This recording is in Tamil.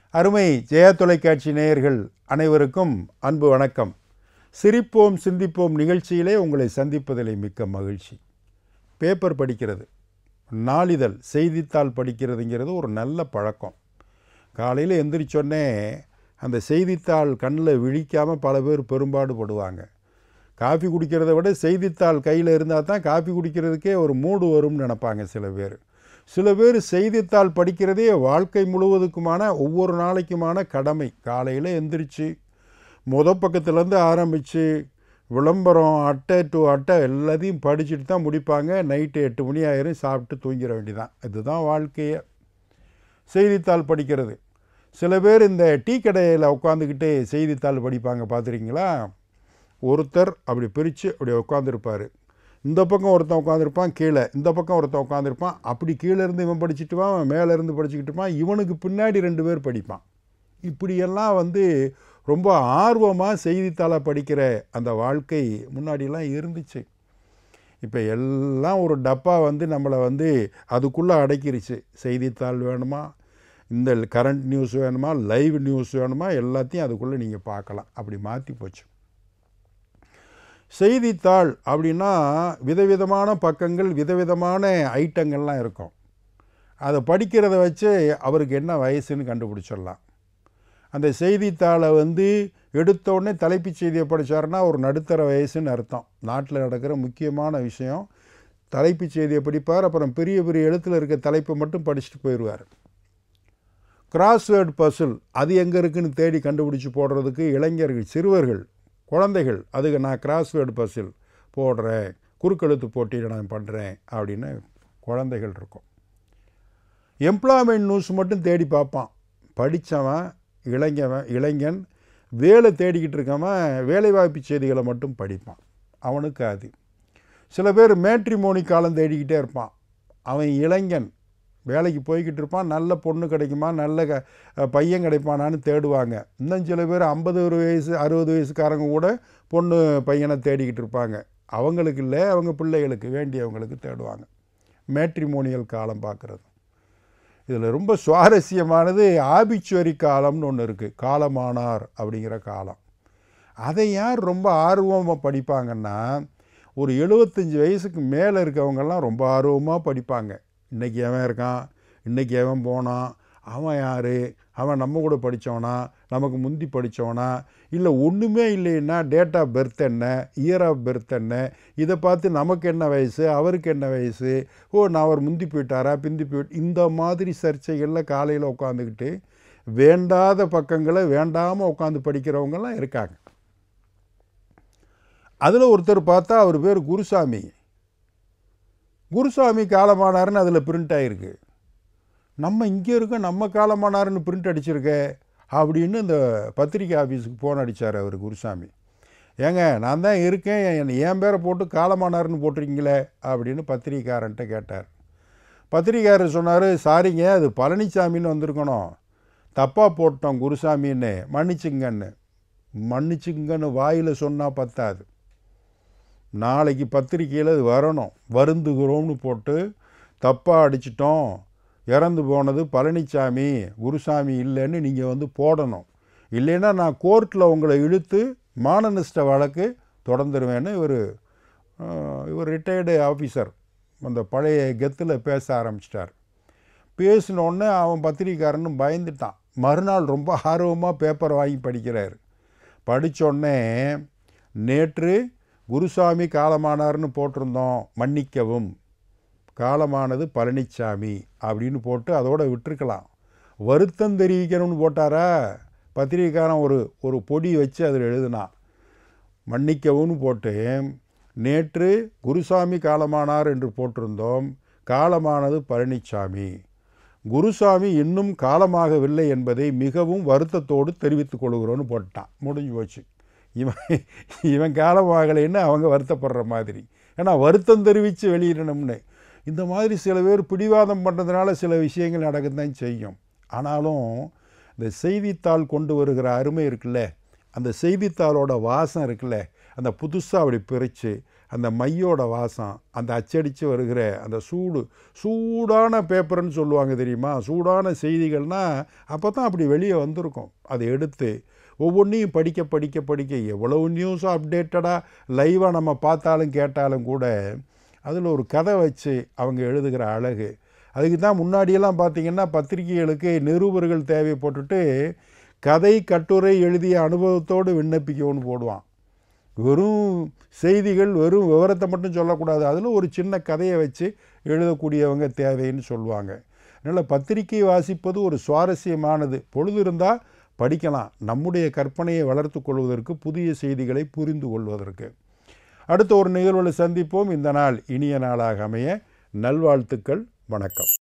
அருமை ஜெயா தொலைக்காட்சி நேயர்கள் அனைவருக்கும் அன்பு வணக்கம். சிரிப்போம் சிந்திப்போம் நிகழ்ச்சியிலே உங்களை சந்திப்பதிலே மிக்க மகிழ்ச்சி. பேப்பர் படிக்கிறது, நாளிதழ் செய்தித்தாள் படிக்கிறதுங்கிறது ஒரு நல்ல பழக்கம். காலையில் எந்திரிச்சோடனே அந்த செய்தித்தாள் கண்ணில் விழிக்காமல் பல பேர் பெரும்பாடு படுவாங்க. காஃபி குடிக்கிறத விட செய்தித்தாள் கையில் இருந்தால் தான் காஃபி குடிக்கிறதுக்கே ஒரு மூடு வரும்னு நினைப்பாங்க சில பேர் செய்தித்தாள் படிக்கிறதே வாழ்க்கை முழுவதுக்குமான ஒவ்வொரு நாளைக்குமான கடமை. காலையில் எந்திரிச்சு பக்கத்துலேருந்து ஆரம்பித்து விளம்பரம் அட்டை டு அட்டை எல்லாத்தையும் படிச்சுட்டு தான் முடிப்பாங்க. நைட்டு 8 மணி ஆயிரும், சாப்பிட்டு தூங்கிட வேண்டியதான். இதுதான் வாழ்க்கையை, செய்தித்தாள் படிக்கிறது. சில பேர் இந்த டீ கடையில் உட்காந்துக்கிட்டே செய்தித்தாள் படிப்பாங்க, பார்த்துருக்கீங்களா? ஒருத்தர் அப்படி பிரித்து அப்படி உட்காந்துருப்பார். இந்த பக்கம் ஒருத்தன் உட்காந்துருப்பான், கீழே இந்த பக்கம் ஒருத்தன் உட்காந்துருப்பான். அப்படி கீழேருந்து இவன் படிச்சுட்டுவான், அவன் மேலேருந்து படிச்சுக்கிட்டு இருப்பான். இவனுக்கு பின்னாடி 2 பேர் படிப்பான். இப்படியெல்லாம் ரொம்ப ஆர்வமாக செய்தித்தாளை படிக்கிற அந்த வாழ்க்கை முன்னாடியெல்லாம் இருந்துச்சு. இப்போ எல்லாம் ஒரு டப்பா நம்மளை அதுக்குள்ளே அடக்கிருச்சு. செய்தித்தாள் வேணுமா, இந்த கரண்ட் நியூஸ் வேணுமா, லைவ் நியூஸ் வேணுமா, எல்லாத்தையும் அதுக்குள்ளே நீங்கள் பார்க்கலாம். அப்படி மாற்றி போச்சு. செய்தித்தாள் அப்படின்னா விதவிதமான பக்கங்கள், விதவிதமான ஐட்டங்கள்லாம் இருக்கும். அதை படிக்கிறத வச்சு அவருக்கு என்ன வயசுன்னு கண்டுபிடிச்சிடலாம். அந்த செய்தித்தாளை எடுத்தோடனே தலைப்புச் செய்தியை படித்தாருன்னா ஒரு நடுத்தர வயசுன்னு அர்த்தம். நாட்டில் நடக்கிற முக்கியமான விஷயம் தலைப்புச் செய்தியை படிப்பார். அப்புறம் பெரிய பெரிய எழுத்தில் இருக்க தலைப்பை மட்டும் படிச்சுட்டு போயிடுவார். கிராஸ்வேர்டு பசில் அது எங்கே இருக்குதுன்னு தேடி கண்டுபிடிச்சி போடுறதுக்கு இளைஞர்கள், சிறுவர்கள், குழந்தைகள் அதுக்கு நான் கிராஸ்வேர்டு பசில் போடுறேன், குறுக்கெழுத்து போட்டியில் நான் பண்ணுறேன் அப்படின்னு குழந்தைகள் இருக்கும். எம்ப்ளாய்மெண்ட் நியூஸ் மட்டும் தேடி பார்ப்பான். படித்தவன் இளைஞன் வேலை தேடிக்கிட்டு இருக்கவன் வேலைவாய்ப்பு செய்திகளை மட்டும் படிப்பான். அவனுக்கு அது. சில பேர் மேட்ரிமோனி காலம் தேடிக்கிட்டே இருப்பான். அவன் இளைஞன், வேலைக்கு போய்கிட்டு இருப்பான். நல்ல பொண்ணு கிடைக்குமா, நல்ல பையன் கிடைப்பானான்னு தேடுவாங்க. இன்னும் சில பேர் 50 வயசு 60 வயசுக்காரங்க கூட பொண்ணு பையனை தேடிக்கிட்டு இருப்பாங்க. அவங்களுக்கு இல்லை, அவங்க பிள்ளைகளுக்கு வேண்டியவங்களுக்கு தேடுவாங்க. மேட்ரிமோனியல் காலம் பார்க்குறது. இதில் ரொம்ப சுவாரஸ்யமானது ஆபிச்சுவரி காலம்னு ஒன்று இருக்குது. காலமானார் அப்படிங்கிற காலம். அதை யார் ரொம்ப ஆர்வமாக படிப்பாங்கன்னா, ஒரு 75 வயசுக்கு மேலே இருக்கவங்கெல்லாம் ரொம்ப ஆர்வமாக படிப்பாங்க. இன்றைக்கி எவன் இருக்கான், இன்றைக்கி எவன் போனான், அவன் யார், அவன் நம்ம கூட படித்தவனா, நமக்கு முந்தி படித்தவனா, இல்லை ஒன்றுமே இல்லைன்னா டேட் ஆஃப் பர்த் என்ன, இயர் ஆஃப் பர்த் என்ன, இதை பார்த்து நமக்கு என்ன வயசு, அவருக்கு என்ன வயசு, நான் அவர் முந்தி போயிட்டாரா பிந்தி இந்த மாதிரி சர்ச்சைகளில் காலையில் உட்காந்துக்கிட்டு வேண்டாத பக்கங்களை வேண்டாமல் உட்காந்து படிக்கிறவங்கெல்லாம் இருக்காங்க. அதில் ஒருத்தர் பார்த்தா அவர் பேர் குருசாமி காலமானார்னு அதில் பிரிண்ட் ஆகிருக்கு. நம்ம இங்கே இருக்க, நம்ம காலமானார்னு பிரிண்ட் அடிச்சிருக்க அப்படின்னு இந்த பத்திரிக்கை ஆஃபீஸுக்கு ஃபோன் அடித்தார் அவர் குருசாமி. ஏங்க நான் தான் இருக்கேன், என் பேரை போட்டு காலமானார்னு போட்டிருக்கீங்களே அப்படின்னு பத்திரிக்கைக்காரன்ட்ட கேட்டார். பத்திரிக்கையாரர் சொன்னார், சாரிங்க அது பழனிசாமின்னு வந்திருக்கணும், தப்பாக போட்டோம் குருசாமின்னு, மன்னிச்சுங்கன்னு வாயில் சொன்னால் பத்தாது, நாளைக்கு பத்திரிக்கையில் அது வரணும், வருந்துகிறோம்னு போட்டு தப்பாக அடிச்சிட்டோம், இறந்து போனது பழனிசாமி குருசாமி இல்லைன்னு நீங்கள் போடணும், இல்லைன்னா நான் கோர்ட்டில் உங்களை இழுத்து மானநஷ்ட வழக்கு தொடர்ந்துருவேன்னு இவர் ரிட்டையர்டு ஆஃபீஸர் அந்த பழைய கெத்தில் பேச ஆரம்பிச்சிட்டார். பேசினோடனே அவன் பத்திரிக்காரன்னு பயந்துட்டான். மறுநாள் ரொம்ப ஆர்வமாக பேப்பர் வாங்கி படிக்கிறார். படித்தோடனே நேற்று குருசாமி காலமானார்னு போட்டிருந்தோம், மன்னிக்கவும், காலமானது பழனிசாமி அப்படின்னு போட்டு அதோடு விட்டுருக்கலாம். வருத்தம் தெரிவிக்கணும்னு போட்டாரா? பத்திரிகைக்காரன் ஒரு பொடி வச்சு அதில் எழுதினான், மன்னிக்கவும்னு போட்டு நேற்று குருசாமி காலமானார் என்று போட்டிருந்தோம், காலமானது பழனிசாமி, குருசாமி இன்னும் காலமாகவில்லை என்பதை மிகவும் வருத்தத்தோடு தெரிவித்துக் கொள்கிறோன்னு போட்டான். முடிஞ்சு போச்சு. இவன் காலமாகலைன்னு அவங்க வருத்தப்படுற மாதிரி. ஏன்னா வருத்தம் தெரிவித்து வெளியிடணும்னு. இந்த மாதிரி சில பேர் பிடிவாதம் பண்ணுறதுனால சில விஷயங்கள் நடக்கத்தான் செய்யும். ஆனாலும் இந்த செய்தித்தாள் கொண்டு வருகிற அருமை இருக்குல்ல, அந்த செய்தித்தாளோட வாசம் இருக்குல்ல, அந்த புதுசாக அப்படி பிரித்து அந்த மையோட வாசம், அந்த அச்சடித்து வருகிற அந்த சூடான பேப்பர்னு சொல்லுவாங்க தெரியுமா, சூடான செய்திகள்னால் அப்போ தான் அப்படி வெளியே வந்திருக்கும். அதை எடுத்து ஒவ்வொன்றையும் படிக்க படிக்க படிக்க எவ்வளவு நியூஸும் அப்டேட்டடாக லைவாக நம்ம பார்த்தாலும் கேட்டாலும் கூட அதில் ஒரு கதை வச்சு அவங்க எழுதுகிற அழகு. அதுக்கு தான் முன்னாடியெல்லாம் பார்த்திங்கன்னா பத்திரிகைகளுக்கு நிருபர்கள் தேவைப்பட்டுட்டு கதை கட்டுரை எழுதிய அனுபவத்தோடு விண்ணப்பிக்கணும்னு போடுவான். வெறும் செய்திகள் வெறும் விவரத்தை மட்டும் சொல்லக்கூடாது, அதில் ஒரு சின்ன கதையை வச்சு எழுதக்கூடியவங்க தேவைன்னு சொல்லுவாங்க. அதனால் பத்திரிகை வாசிப்பது ஒரு சுவாரஸ்யமானது. பொழுது இருந்தால் படிக்கலாம், நம்முடைய கற்பனையை வளர்த்து கொள்வதற்கு, புதிய செய்திகளை புரிந்து கொள்வதற்கு. அடுத்த ஒரு நிகழ்வில் சந்திப்போம். இந்த நாள் இனிய நாளாக அமைய நல்வாழ்த்துக்கள். வணக்கம்.